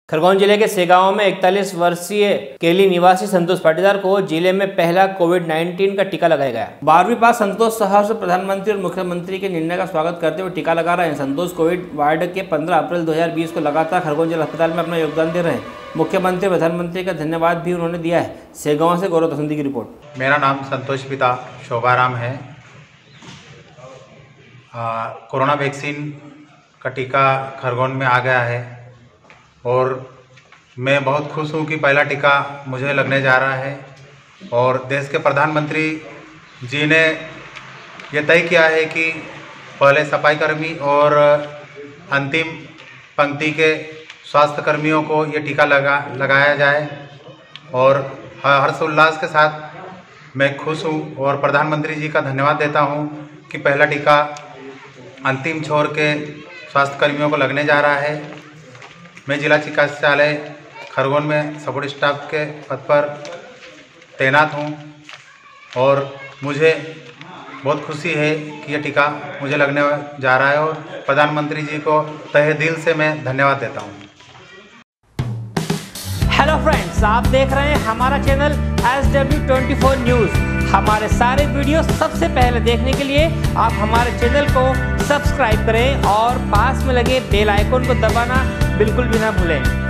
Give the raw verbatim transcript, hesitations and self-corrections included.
खरगोन जिले के सेगांव में इकतालीस वर्षीय केली निवासी संतोष पाटीदार को जिले में पहला कोविड नाइन्टीन का टीका लगाया गया। बारहवीं पास संतोष सहर्ष प्रधानमंत्री और मुख्यमंत्री के निर्णय का स्वागत करते हुए टीका लगा रहे हैं। संतोष कोविड वार्ड के पंद्रह अप्रैल दो हज़ार बीस को लगातार खरगोन जिला अस्पताल में अपना योगदान दे रहे हैं। मुख्यमंत्री प्रधानमंत्री का धन्यवाद भी उन्होंने दिया है। सेगांव से गौरव दसंती की रिपोर्ट। मेरा नाम संतोष पिता शोभाराम है। कोरोना वैक्सीन का टीका खरगोन में आ गया है और मैं बहुत खुश हूँ कि पहला टीका मुझे लगने जा रहा है। और देश के प्रधानमंत्री जी ने ये तय किया है कि पहले सफाई कर्मी और अंतिम पंक्ति के स्वास्थ्य कर्मियों को ये टीका लगा लगाया जाए। और हर्षोल्लास के साथ मैं खुश हूँ और प्रधानमंत्री जी का धन्यवाद देता हूँ कि पहला टीका अंतिम छोर के स्वास्थ्य कर्मियों को लगने जा रहा है। मैं जिला चिकित्सालय खरगोन में सपोर्ट स्टाफ के पद पर तैनात हूं और मुझे बहुत खुशी है कि यह टीका मुझे लगने जा रहा है और प्रधानमंत्री जी को तहे दिल से मैं धन्यवाद देता हूं। हेलो फ्रेंड्स, आप देख रहे हैं हमारा channel S W twenty four news. हमारे सारे वीडियो सबसे पहले देखने के लिए आप हमारे चैनल को सब्सक्राइब करें और पास में लगे बेल आइकन को दबाना बिल्कुल भी ना भूलें।